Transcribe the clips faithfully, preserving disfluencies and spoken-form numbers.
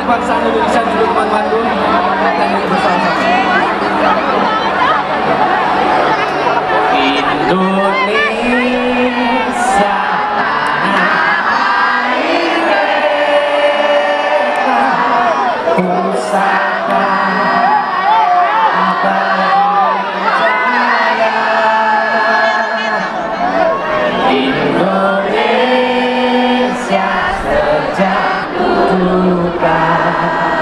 kebangsaan Indonesia dulu teman-temanku. Kita nyanyi bersama-sama. Indonesia pusaka abadi jaya, Indonesia sejak dulu kan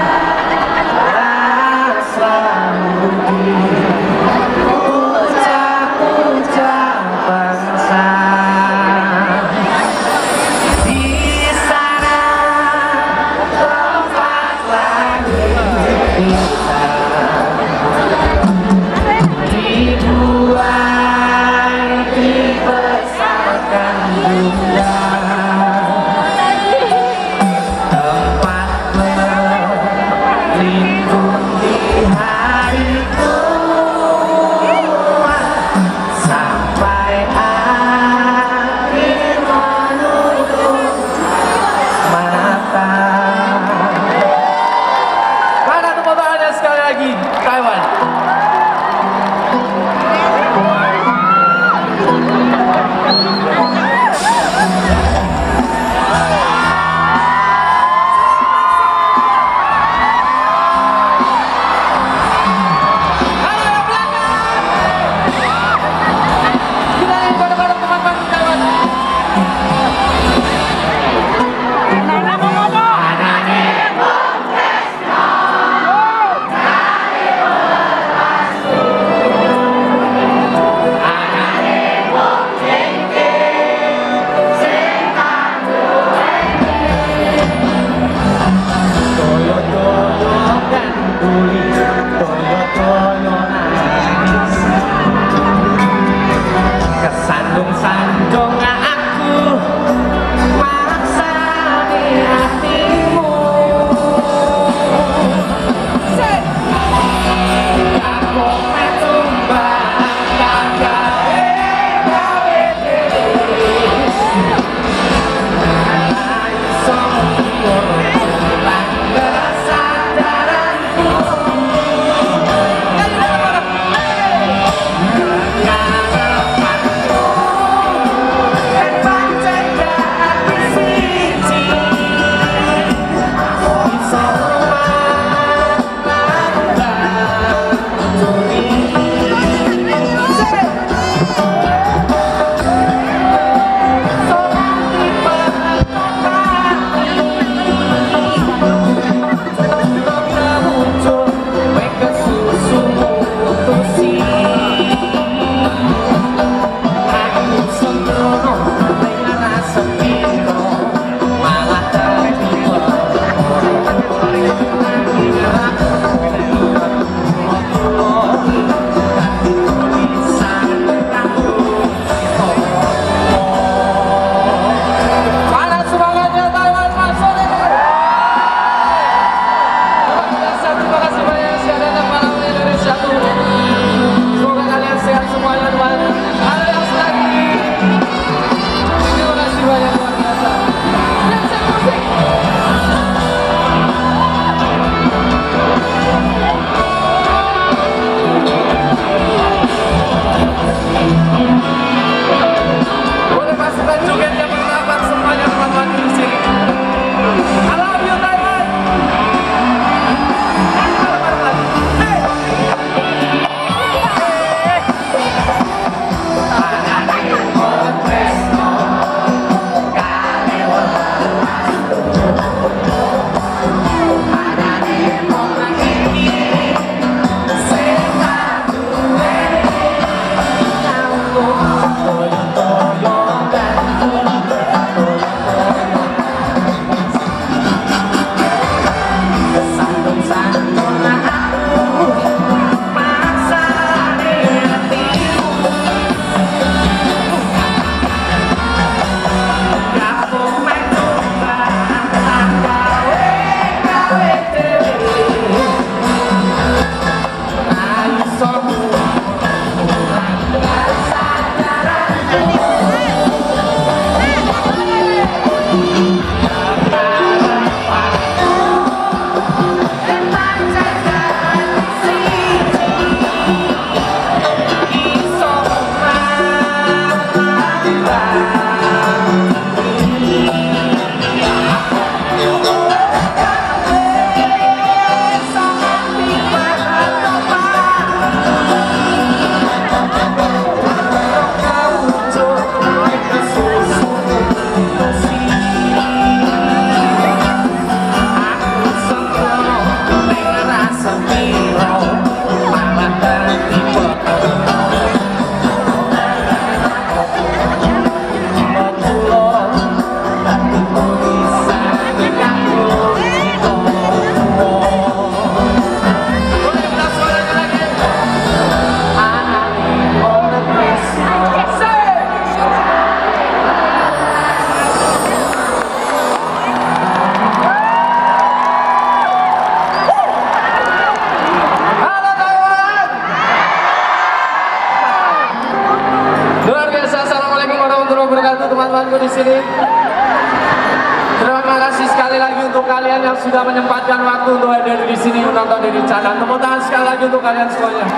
wabarakatuh teman-temanku di sini. Terima kasih sekali lagi untuk kalian yang sudah menyempatkan waktu untuk hadir di sini menonton Deddy Canan. Tepuk tangan sekali lagi untuk kalian semuanya.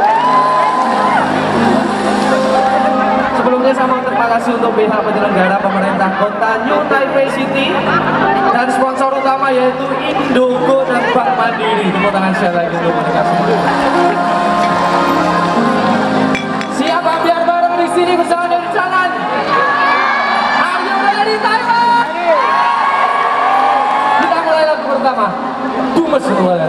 Sebelumnya saya mau terima kasih untuk pihak penyelenggara pemerintah kota New Taipei City dan sponsor utama yaitu Indogo dan Bank Mandiri. Tepuk tangan sekali lagi untuk mereka semua. Siapa biar bareng di sini bersama Deddy Canan? Are you ready, Taiwan? Kita mulai lagu pertama. Dumes kalian.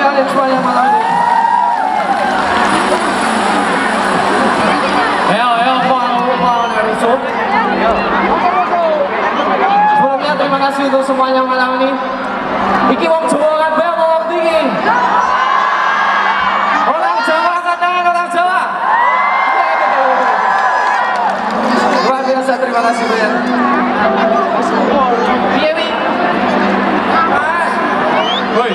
kalian semuanya malam ini. Ayo, ayo, pohon rusuk. Sebelumnya terima kasih untuk semuanya malam ini. Iki wong Jawa kabeh apa wong tinggi? Orang Jawa angkat tangan, orang Jawa. Luar biasa, terima kasih banyak. Piye wi? Mas. Woi.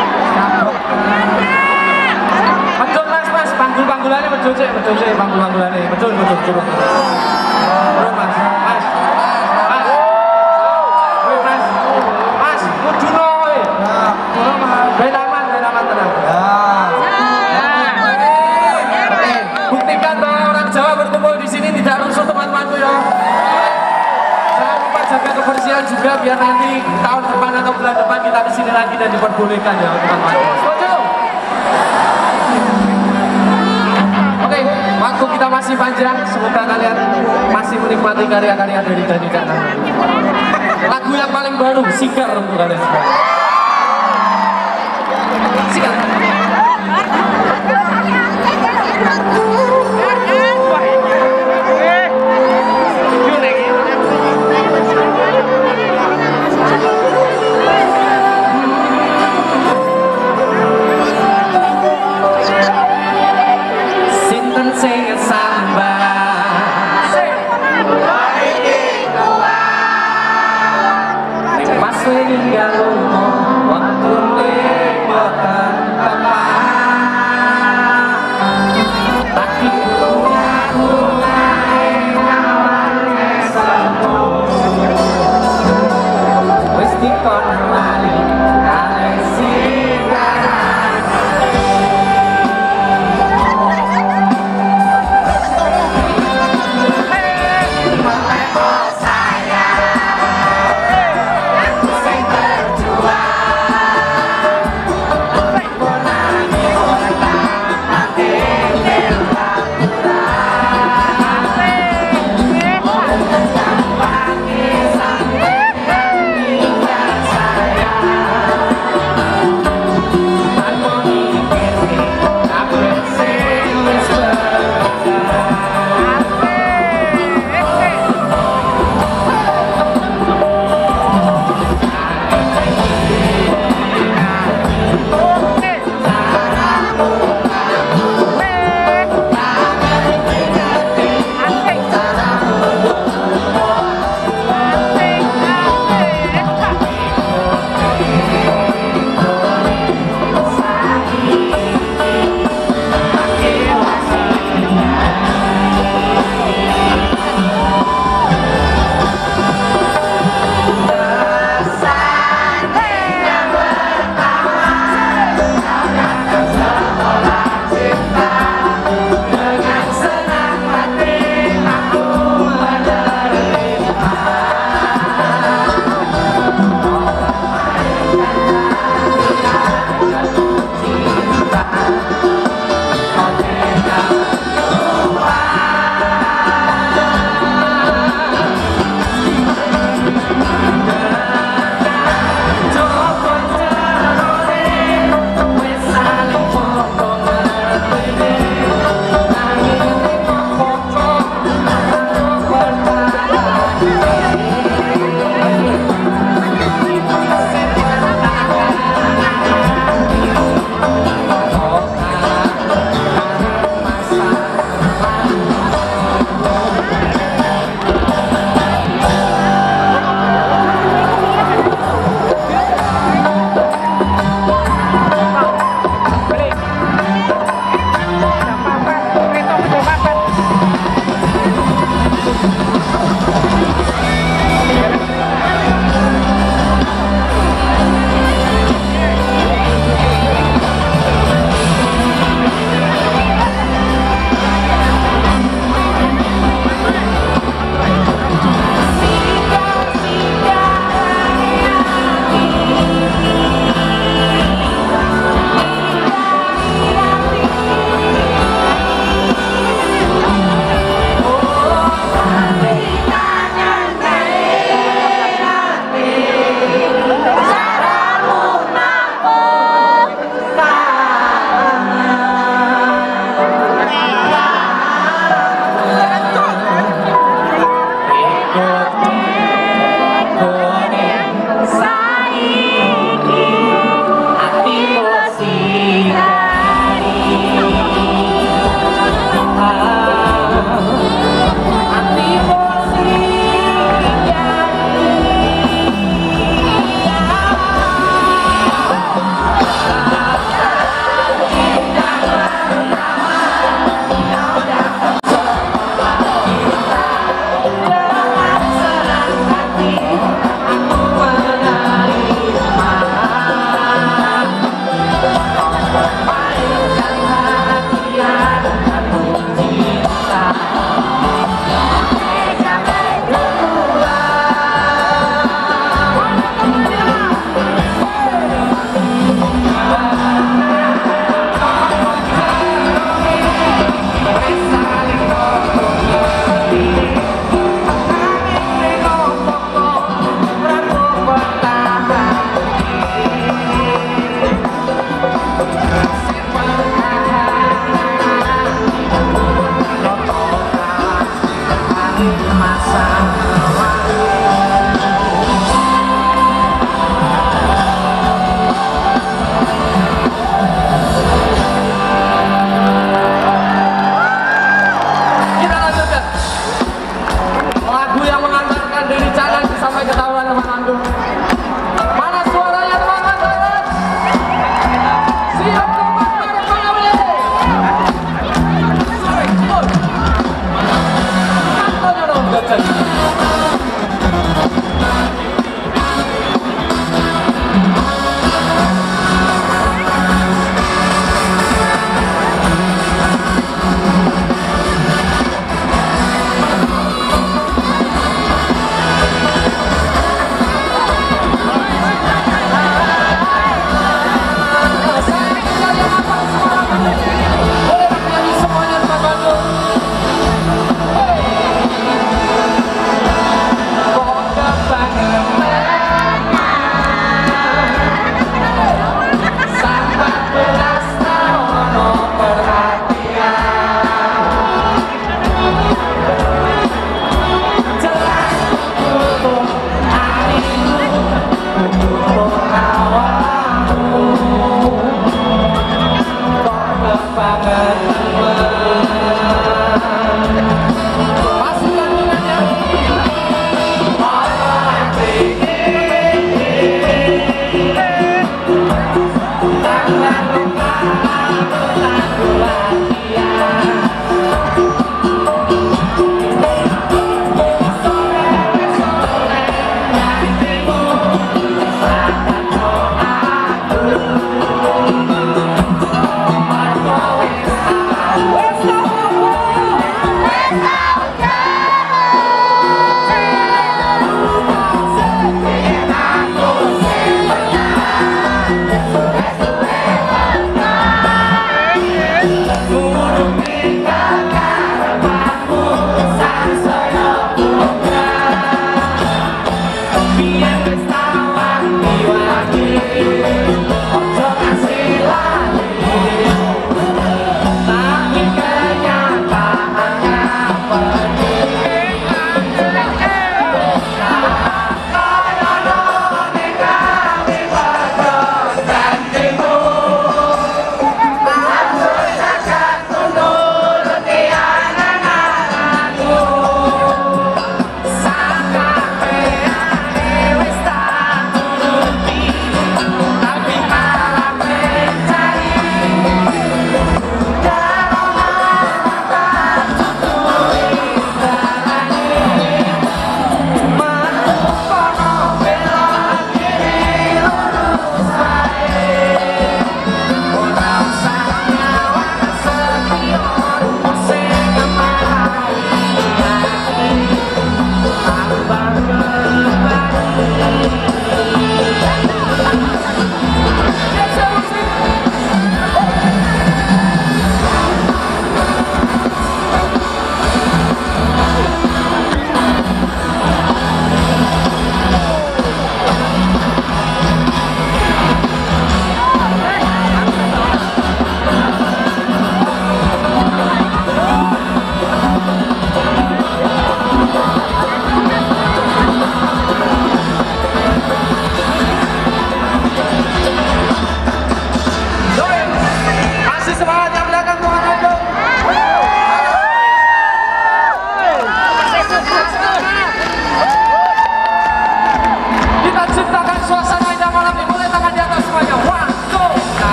Betul mas, mas, panggul-panggulannya betul sih, betul sih, panggul-panggulannya betul, betul, betul. Betul mas, mas, mas. Woi mas, mas, kuduno woi. Ben aman, ben aman tenang. Oke, buktikan bahwa orang Jawa berkumpul di sini tidak rusuh teman-temanku ya. Jangan lupa jaga kebersihan juga biar nanti tahun depan atau bulan depan kita kesini lagi dan diperbolehkan ya teman-teman. Setuju? Oke, waktu kita masih panjang, semoga kalian masih menikmati karya-karya dari Dani Cakna. Lagu yang paling baru, Sigar untuk kalian semua. Sigar. Sinten sing sambat pas ninggal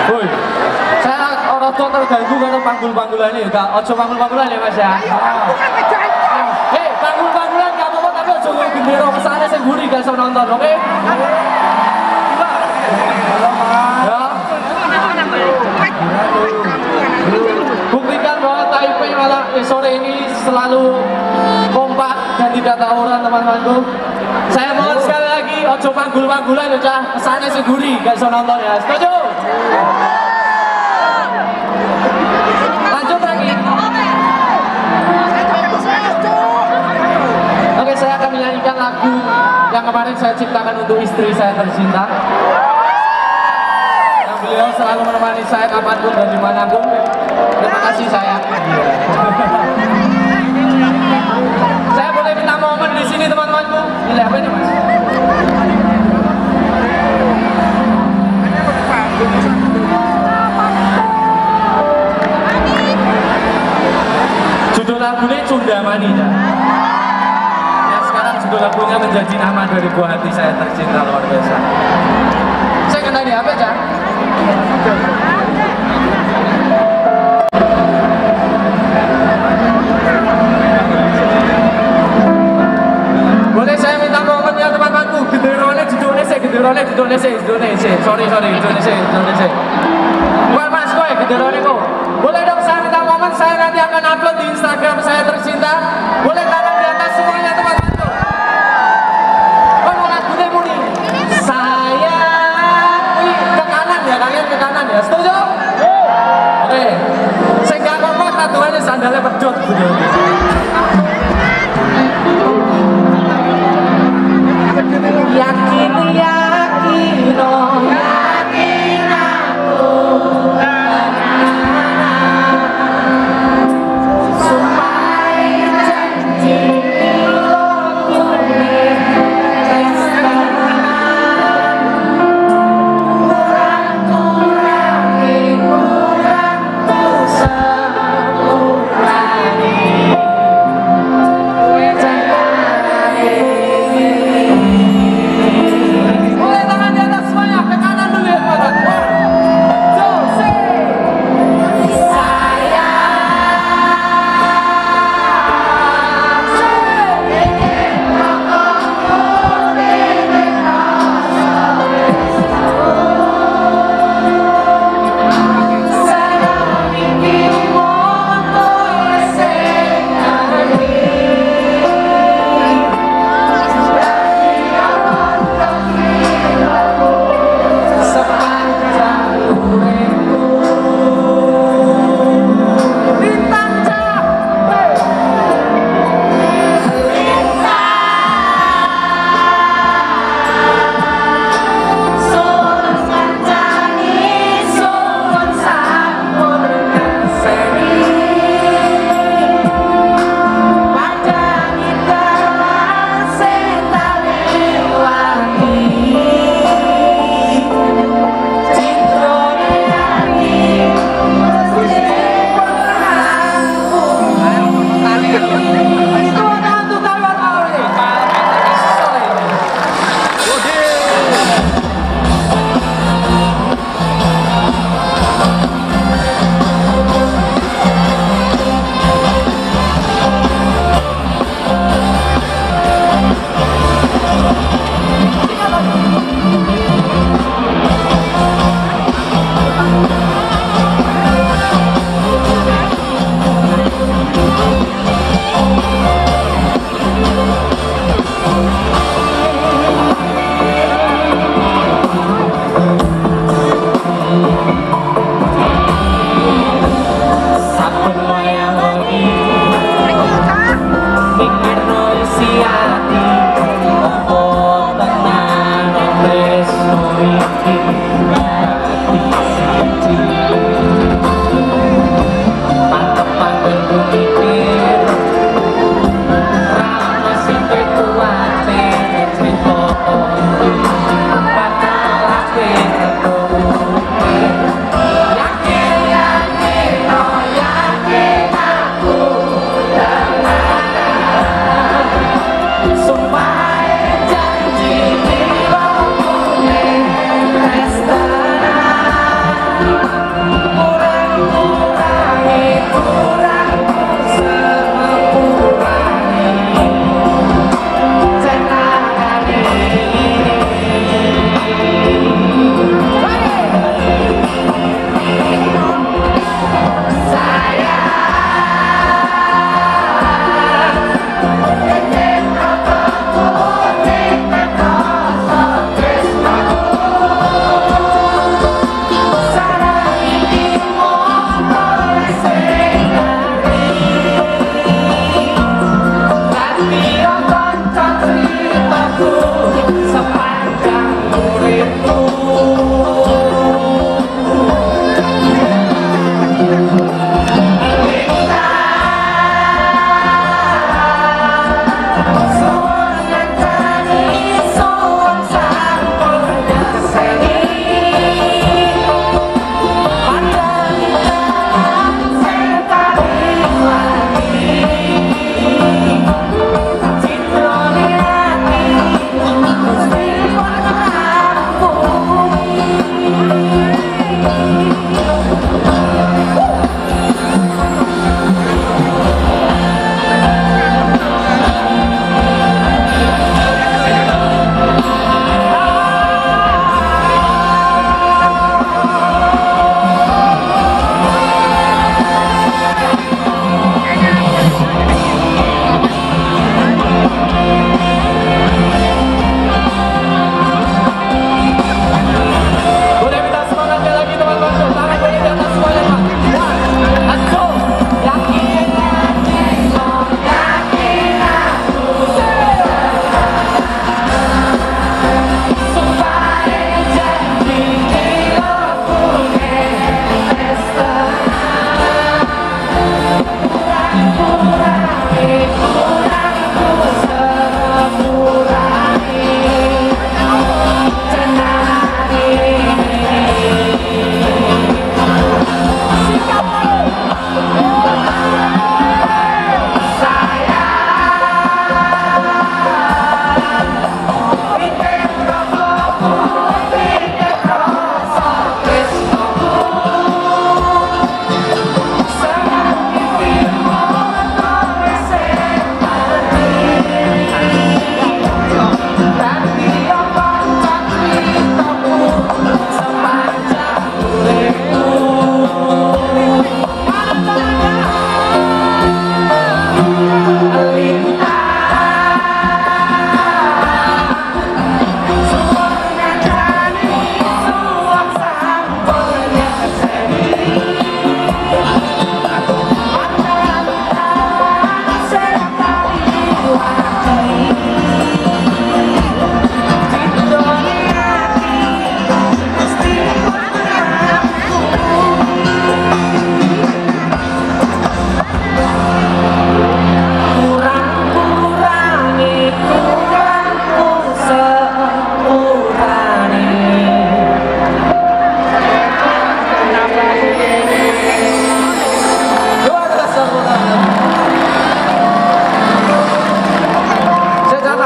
Woi, saya orang tua terganggu karena panggul-panggulan ini, gak ojo panggul-panggulan ya mas ya. Hei, panggul-panggulan gak apa-apa tapi ojo gue gendera kesana saya gurih gak bisa nonton, oke? Okay? Ya. Buktikan bahwa Taipei malam eh, sore ini selalu kompak dan tidak tawuran teman-temanku. Saya mohon sekali lagi ojo panggul-panggulan ya, kesana saya gurih gak bisa nonton ya. Setuju? Lanjut lagi. Oke, saya akan menyanyikan lagu yang kemarin saya ciptakan untuk istri saya tercinta. Yang beliau selalu menemani saya kapanpun dan dimanapun. Terima kasih sayang. Saya boleh minta momen di sini teman-temanku. Nilai apa ini mas? Judul lagunya Cundamani ya. Yang sekarang judul lagunya menjadi nama dari buah hati saya tercinta luar biasa. Saya kena di apa Cak? Boleh saya minta momen ya teman-temanku. Genderone judulnya saya, genderone judulnya saya, Indonesia. Sorry sorry Indonesia, Indonesia. Bukan mas kok ya genderone kok. Boleh dong saya minta momen, saya nanti akan upload di Instagram saya tercinta. Boleh tangan di atas semuanya teman-temanku. Kok mau lagunya muni? Saya Wih, ke kanan ya, kalian ke kanan ya. Setuju? Oke. Saya nggak ngomong tatuannya sandalnya pedot. Yakin, yakin, oh yakin aku. Sumpah janji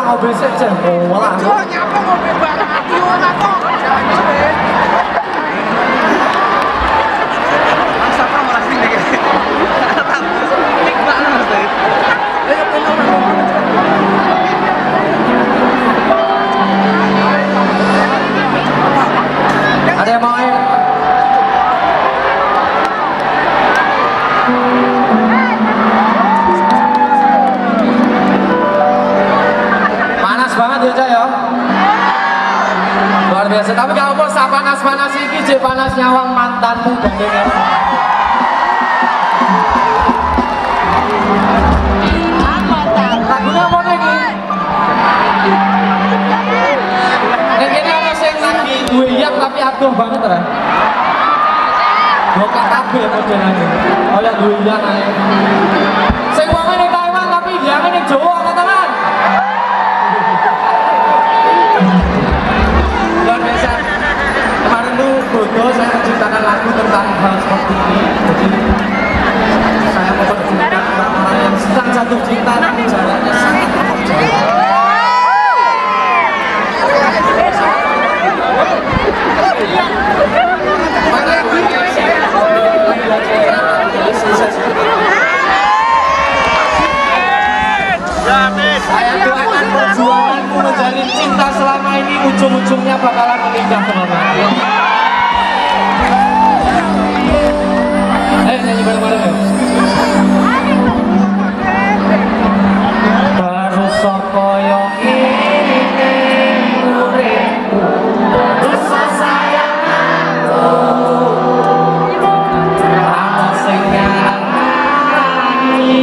mobil saja. Oh, lah. Cuk, nyapa mobil barang aku ora kok. Masa malah sing iki. Tik banget Mas Dai. Ayo penuh. Ada yang mau air? Panas banget ya Cak ya? Luar biasa, tapi gak apa sak panas-panas ini je panas nyawang mantanmu gandengan. Lagunya apa nih? Nek kene ana sing lagi duwe yak tapi adoh banget ra. Buka kabeh modelane. Oh ya duwe yak ae. Sing wong ning Taiwan tapi diame ning Jawa katakan. Luar biasa. Kemarin tuh bodoh saya menciptakan lagu tentang hal seperti ini. Jadi saya mau bercerita orang-orang yang sedang jatuh cinta tapi jalannya sangat jauh. Saya doakan perjuanganmu menjalin cinta selama ini ujung-ujungnya bakalan menikah teman-teman. Ayo nyanyi bareng-bareng ya. Baru soko yang ini uripku, dosa sayang aku. Ana sing ngarani,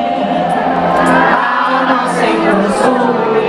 ana sing rusuli.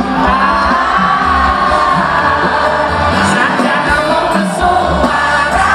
Suara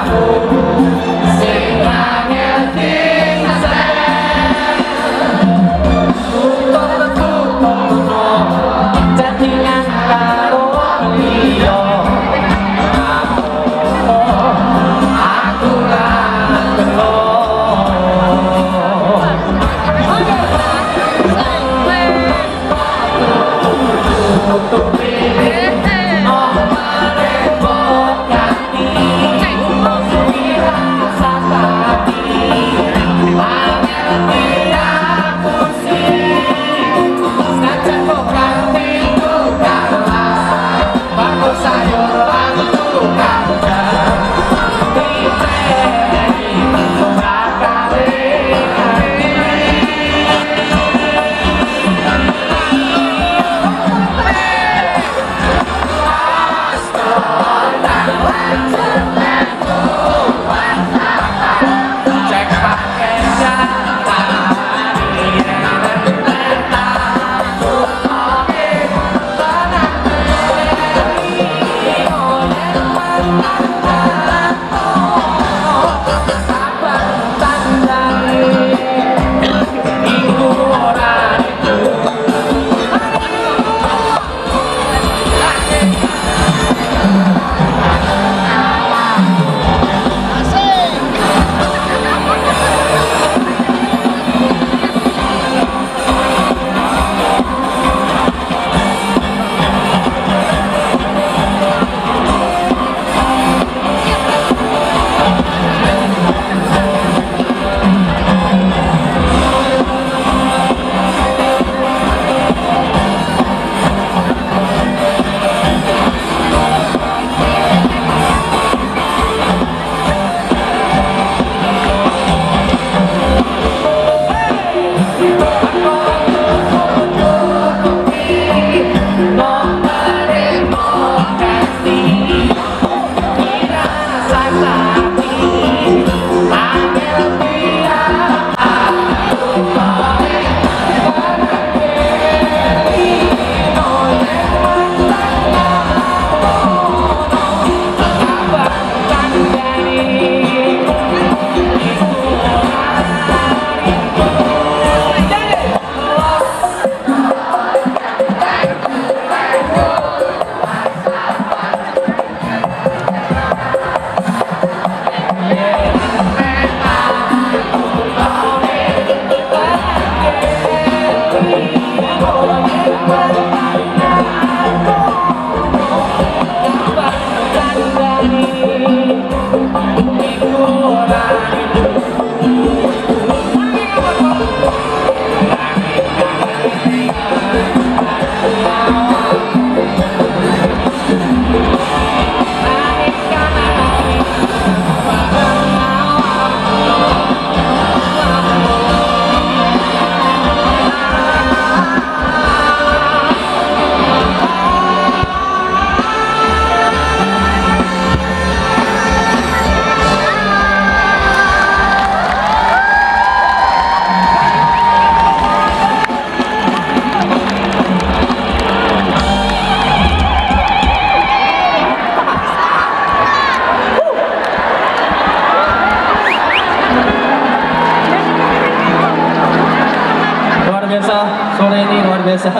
biasa, sore ini luar biasa.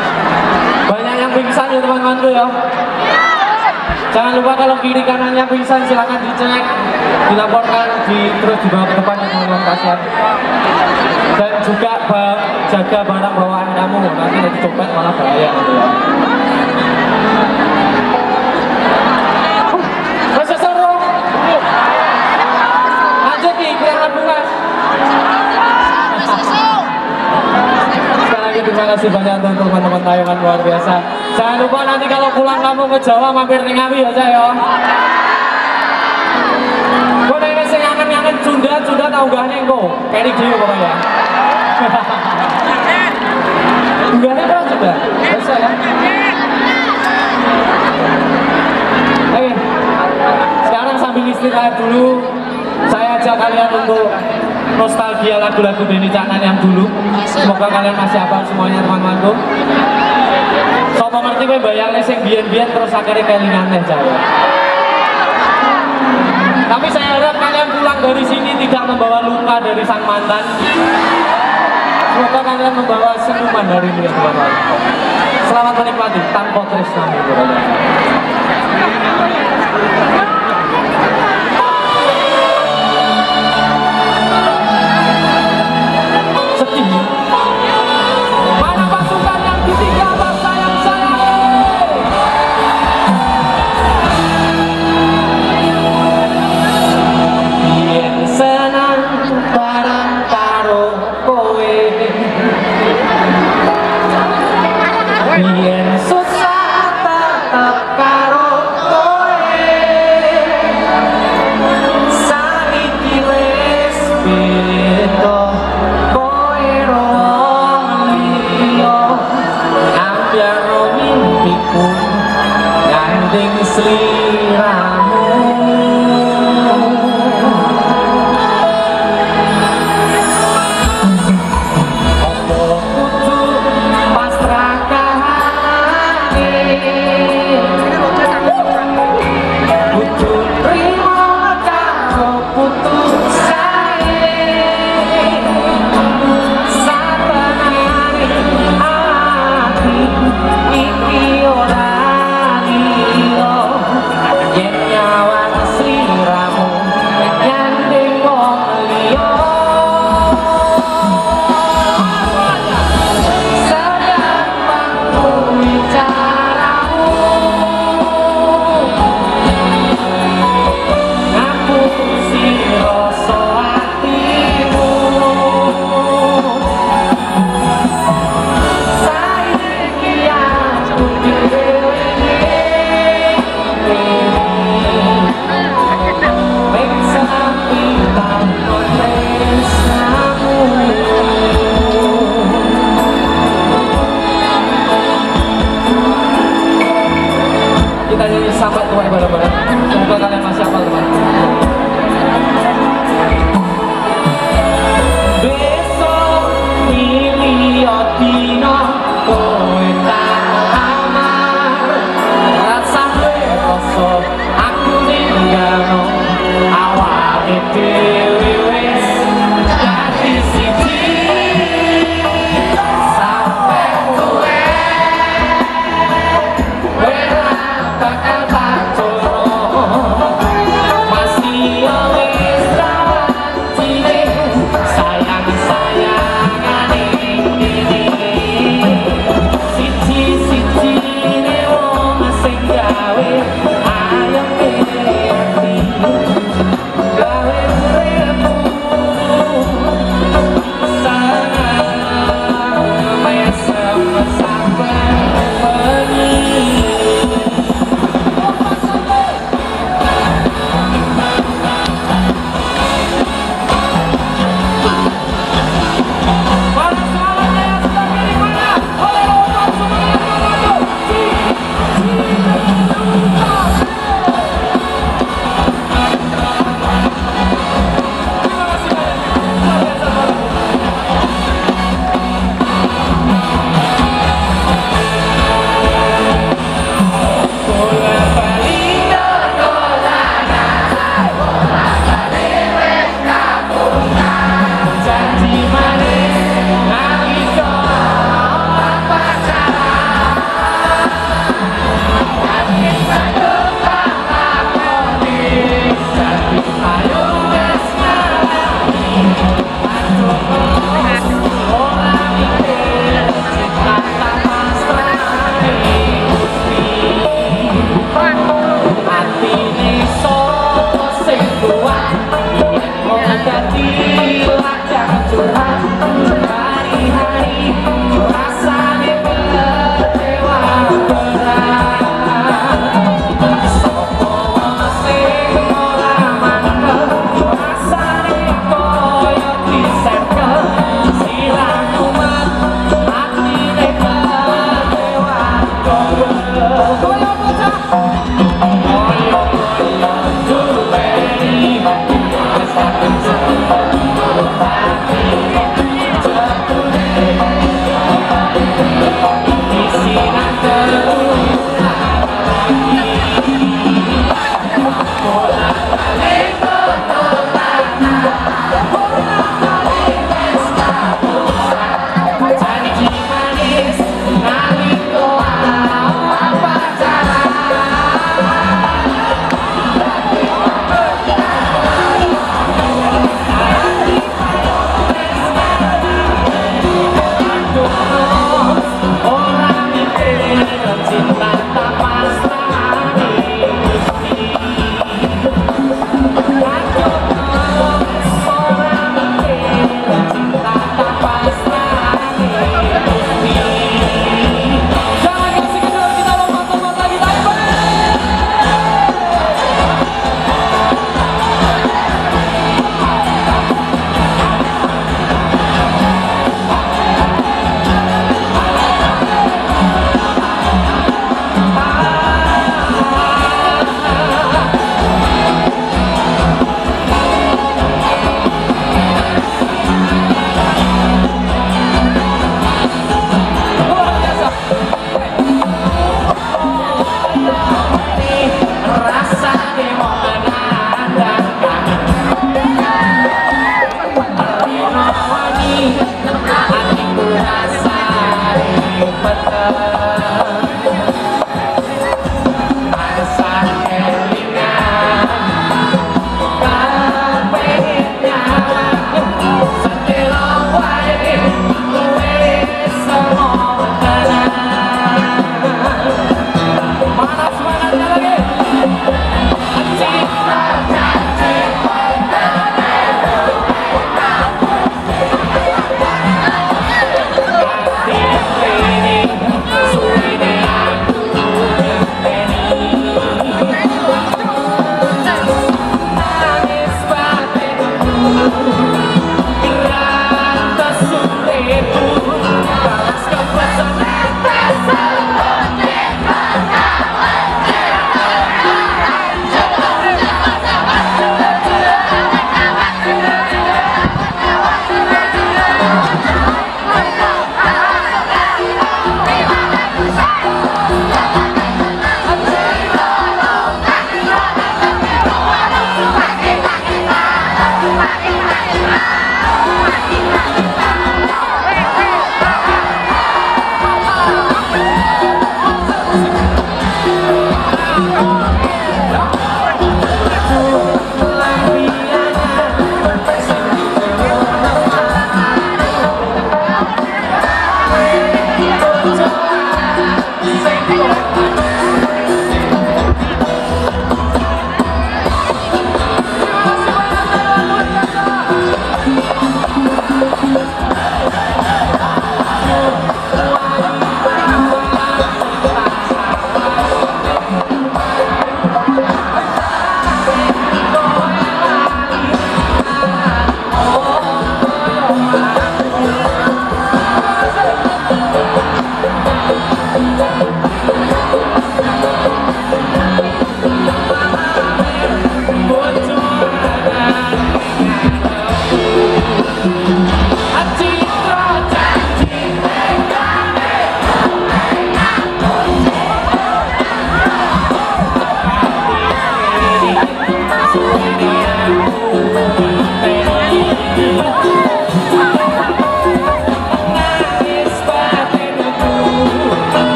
Banyak yang pingsan ya teman-temanku ya. Jangan lupa kalau kiri kanannya pingsan silahkan dicek, dilaporkan, di, terus dibawa ke depan ya teman-teman kasihan. Dan juga ba jaga barang bawaan kamu, nanti nanti copet malah bahaya gitu ya. Mas seru. Lanjut nih, kurang lagu mas. Sekali lagi terima kasih banyak untuk teman-teman tayangan luar biasa. Jangan lupa nanti kalau pulang kamu ke Jawa mampir di Ngawi ya saya. Kau nengok sing ngangen-ngangen Sunda, Sunda tau gak nih kok? Kayak di pokoknya. Enggaknya kan juga, biasa ya. Oke, sekarang sambil istirahat dulu, saya ajak kalian untuk nostalgia lagu-lagu Denny Caknan yang dulu. Semoga kalian masih hafal semuanya teman-temanku. Sopo ngerti kowe bayangnya sing biyen-biyen terus akhirnya kelingan teh Jawa. Tapi saya harap kalian pulang dari sini tidak membawa luka dari sang mantan. Semoga kalian membawa senyuman dari dia Tuhan. Selamat menikmati tanpa tresna. Sedih. Mana pasukan yang ketiga sayang-sayang? Yen senang barang karo kowe, yen susah tetep karo kowe, saiki wis beda, kowe rong liya, ambyar mimpiku gandeng sliramu. Kita nyanyi sampai tua bareng-bareng. Semoga kalian masih hafal teman. Besok milio dino kowe tak amar, rasane rasa aku ninggalo awake dhewe wis dadi siji. Sampai kowe bakal tak coro, masih wis rancine sayang-sayangan ini. Siji-siji ne wong sing gawe ayem ati, gawe uripmu sayang mesem sampai bengi. Bola balik.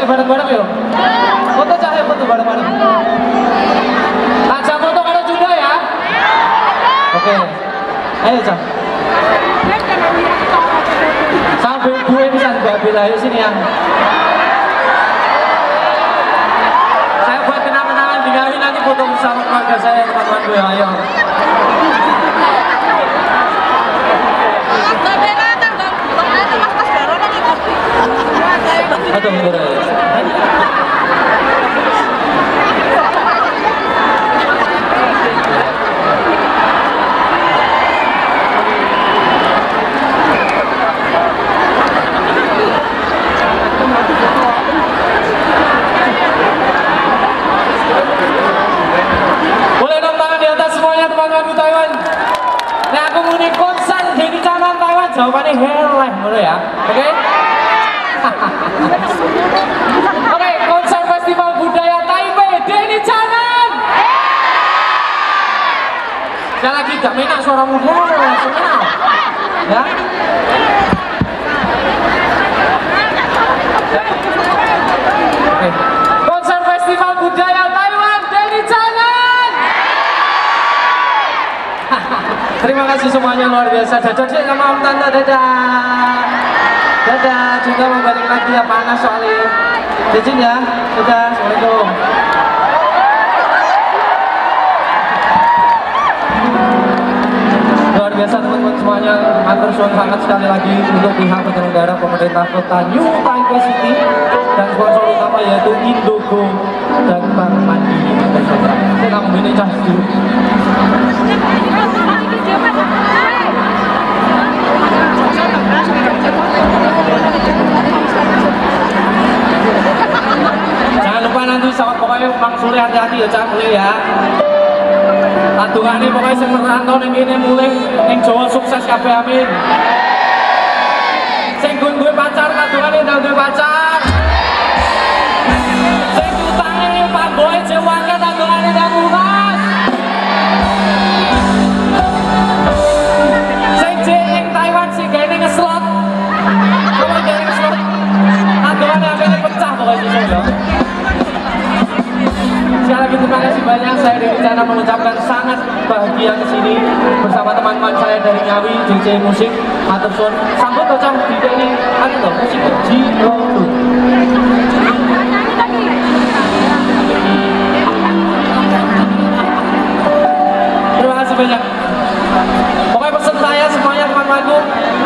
bareng-bareng yuk. Foto cah foto bareng-bareng. Aja foto karo Junda ya. Oke. Ayo cah. Sampai gue bisa Mbak Bella ayo sini ya. Saya buat kenang-kenangan di Ngawi nanti foto bersama keluarga saya teman-teman gue ayo. Aduh, bener ya. Boleh dong tangan di atas semuanya teman-teman Taiwan. Nah aku muni konser Denny Caknan Taiwan jawabannya heleh boleh ya. Oke? Okay? Oke, okay, konser festival budaya Taipei Denny Caknan. Sekali lagi gak menak suaramu heleh semua. Ya. Oke. Okay. Konser festival budaya Taiwan Denny Caknan. Terima kasih semuanya luar biasa. Dadah sih sama Om Tante, dadah. Dadah, juga mau balik lagi ya panas soalnya. Izin ya, dadah, assalamualaikum. Luar biasa teman-teman semuanya, matur suwun sangat sekali lagi untuk pihak penyelenggara pemerintah kota New Taipei City dan sponsor utama yaitu Indogo dan Bank Mandi. Saya kamu ini cah dulu. Jangan lupa nanti sama pokoknya Bang Sule hati-hati ya cah mulai ya. Tandungan ini pokoknya yang merantau yang ini mulai yang Jawa sukses kabeh amin. Sing gue pacar tandungan ini dan gue pacar. Sing utangnya Pak Boy Jewaka tandungan ini dan lunas. Sing jeng Taiwan sih kayaknya ngeslot. Kalau kayaknya ngeslot tandungan ini pecah pokoknya sih. Sekali lagi terima kasih banyak, saya Denny Caknan mengucapkan sangat bahagia kesini bersama teman-teman saya dari Ngawi, J J Musik, matur suwun, sambut tocong di ini, anu loh, musik Jiro. Terima kasih banyak. Pokoknya pesan saya semuanya teman-temanku,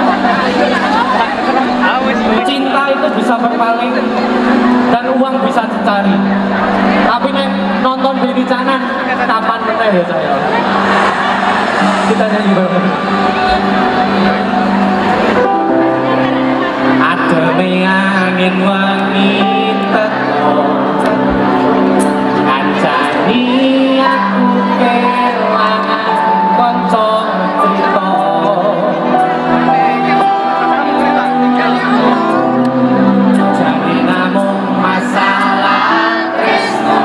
cinta itu bisa berpaling dan uang bisa dicari. Tapi nih nonton Denny Caknan kapan meneh ya saya. Kita nyanyi bareng. Ademe angin wangi teko kancani aku kelangan kanca crita. Jadi namung masalah tresno.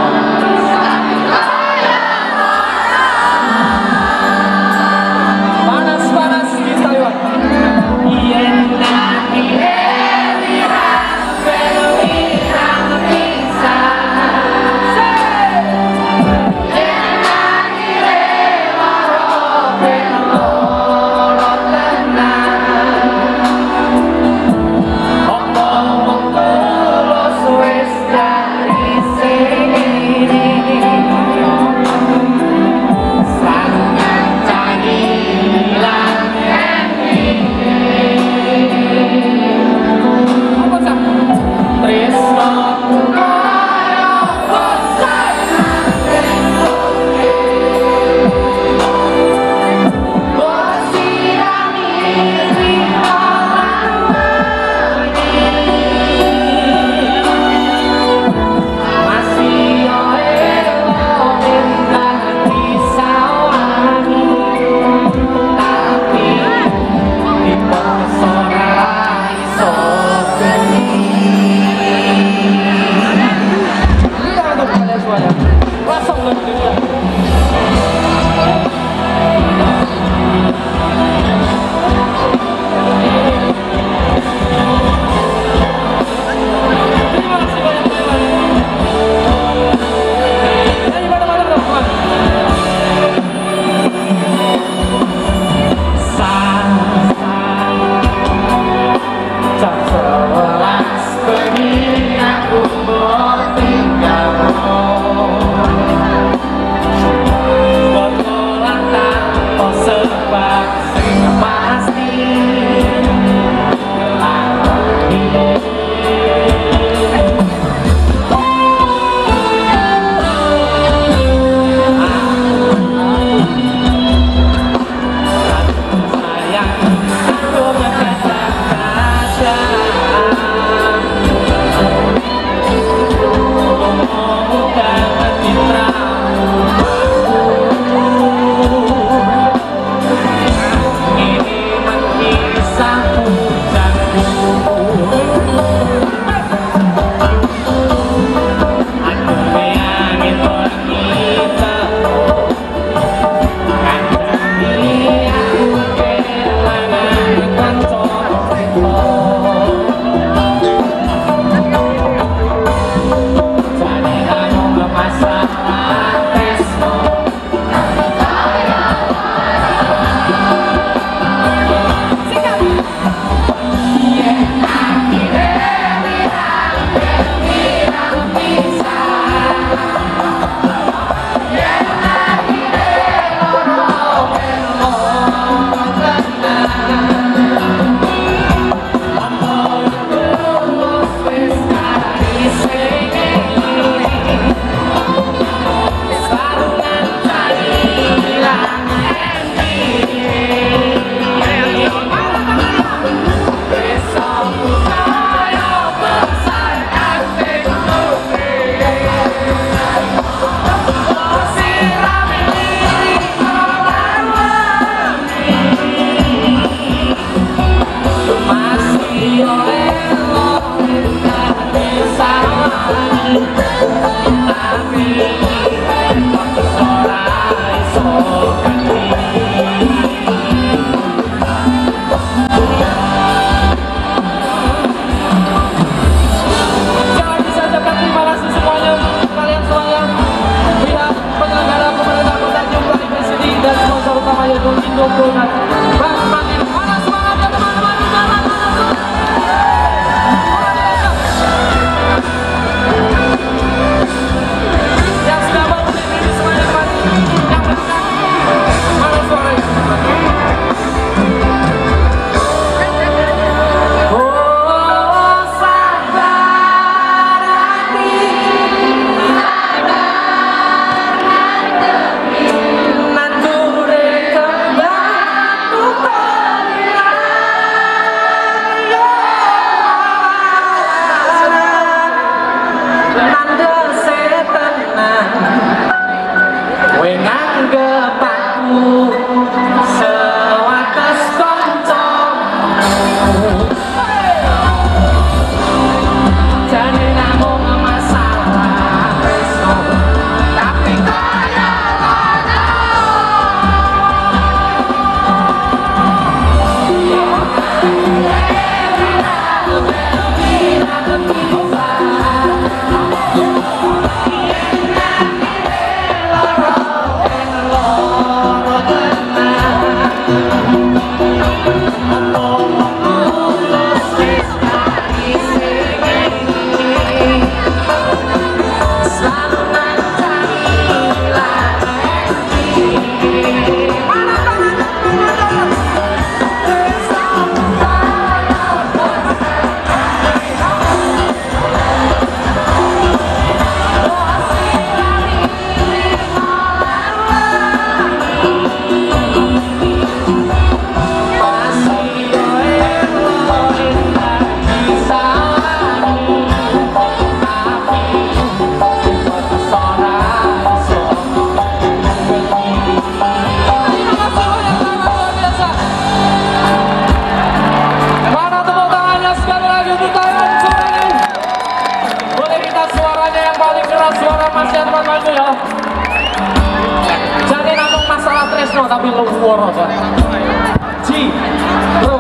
suara Pak. Ji, bro.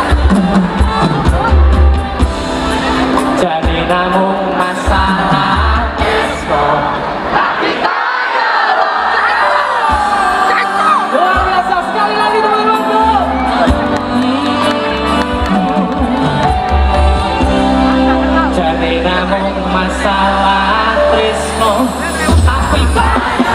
Jadi namun masalah esmo. Tapi kaya luar biasa sekali lagi teman-temanku. Jadi namun masalah tresno. Tapi kaya.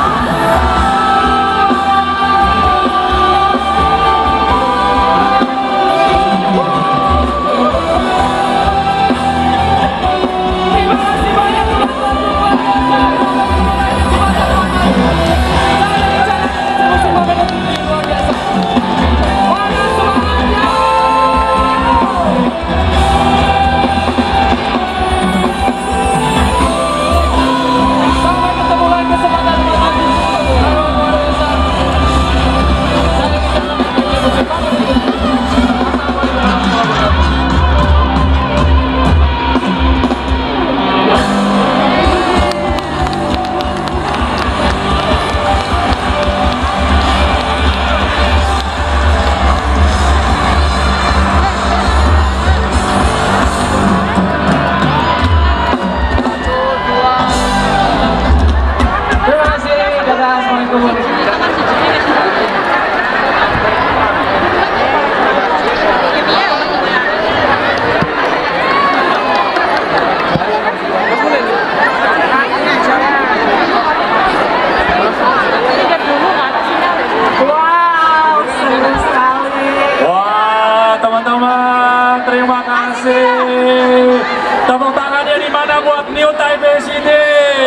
Tepuk tangannya di mana buat New Taipei City?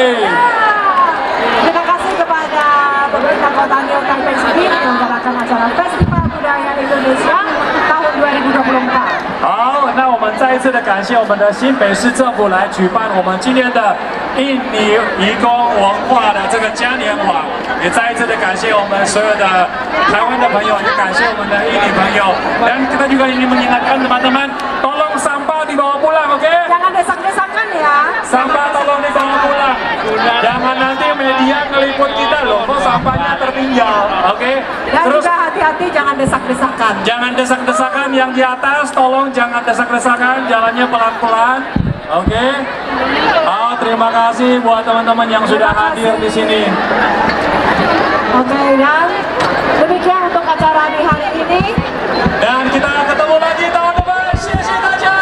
Terima kasih kepada pemerintah kota New Taipei City menyelenggarakan acara Festival Budaya Indonesia tahun dua ribu dua puluh empat. 好，那我们再一次的感谢我们的新北市政府来举办我们今天的印尼移工文化的这个嘉年华，也再一次的感谢我们所有的台湾的朋友，也感谢我们的印尼朋友。Dan kita juga ingin mengingatkan teman-teman, tolong sampah dibawa pulang, oke? Okay? Jangan desak-desakan ya. Sampah tolong dibawa pulang. Jangan nanti media ngeliput kita loh, kok sampahnya tertinggal, oke? Okay? Dan Terus juga hati-hati jangan desak-desakan. jangan desak-desakan yang di atas, tolong jangan desak-desakan, jalannya pelan-pelan, oke? Okay? Oh, terima kasih buat teman-teman yang sudah hadir di sini. Oke, dan demikian untuk acara di hari ini. Dan kita ketemu lagi tahun depan. Xie daja.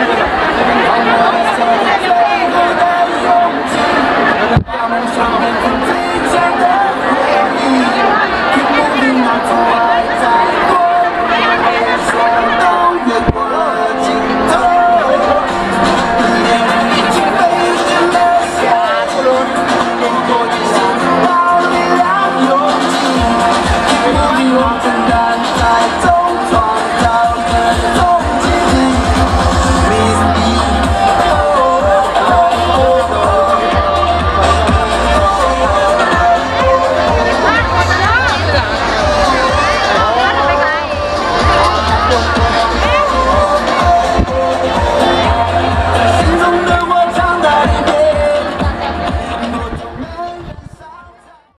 Bye bye.